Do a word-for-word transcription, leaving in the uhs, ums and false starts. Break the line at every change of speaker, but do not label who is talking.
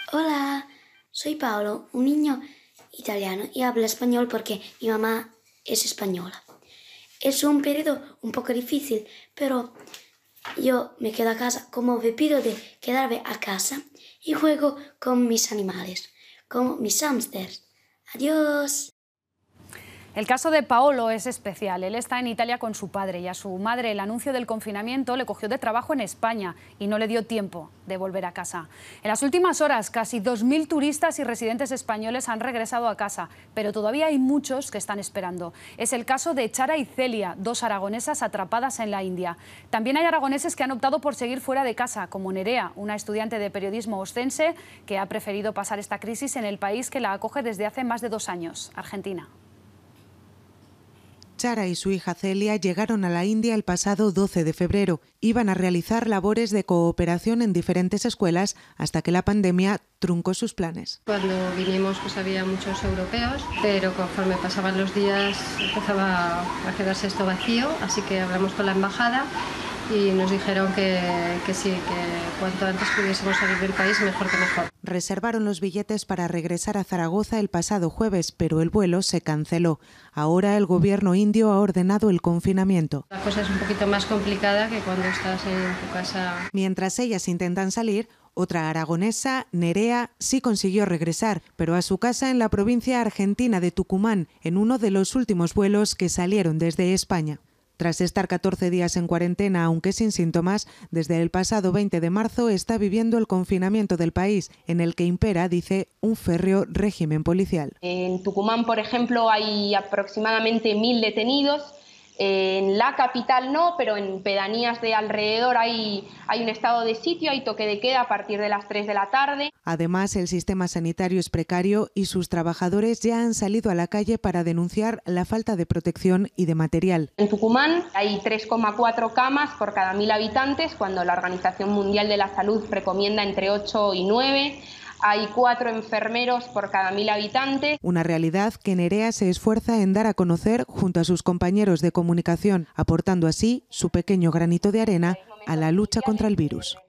Hola, soy Paolo, un niño italiano y hablo español porque mi mamá es española. Es un periodo un poco difícil, pero yo me quedo a casa como me pido de quedarme a casa y juego con mis animales, como mis hámsters. Adiós.
El caso de Paolo es especial. Él está en Italia con su padre y a su madre el anuncio del confinamiento le cogió de trabajo en España y no le dio tiempo de volver a casa. En las últimas horas, casi dos mil turistas y residentes españoles han regresado a casa, pero todavía hay muchos que están esperando. Es el caso de Chara y Celia, dos aragonesas atrapadas en la India. También hay aragoneses que han optado por seguir fuera de casa, como Nerea, una estudiante de periodismo oscense que ha preferido pasar esta crisis en el país que la acoge desde hace más de dos años, Argentina.
Chara y su hija Celia llegaron a la India el pasado doce de febrero. Iban a realizar labores de cooperación en diferentes escuelas hasta que la pandemia truncó sus planes.
Cuando vinimos pues había muchos europeos, pero conforme pasaban los días empezaba a quedarse esto vacío, así que hablamos con la embajada y nos dijeron que, que sí, que cuanto antes pudiésemos salir del país, mejor que mejor.
Reservaron los billetes para regresar a Zaragoza el pasado jueves, pero el vuelo se canceló. Ahora el gobierno indio ha ordenado el confinamiento.
La cosa es un poquito más complicada que cuando estás en tu casa.
Mientras ellas intentan salir, otra aragonesa, Nerea, sí consiguió regresar, pero a su casa en la provincia argentina de Tucumán, en uno de los últimos vuelos que salieron desde España. Tras estar catorce días en cuarentena, aunque sin síntomas, desde el pasado veinte de marzo está viviendo el confinamiento del país, en el que impera, dice, un férreo régimen policial.
En Tucumán, por ejemplo, hay aproximadamente mil detenidos. En la capital no, pero en pedanías de alrededor hay, hay un estado de sitio, hay toque de queda a partir de las tres de la tarde.
Además, el sistema sanitario es precario y sus trabajadores ya han salido a la calle para denunciar la falta de protección y de material.
En Tucumán hay tres coma cuatro camas por cada mil habitantes, cuando la Organización Mundial de la Salud recomienda entre ocho y nueve. Hay cuatro enfermeros por cada mil habitantes.
Una realidad que Nerea se esfuerza en dar a conocer junto a sus compañeros de comunicación, aportando así su pequeño granito de arena a la lucha contra el virus.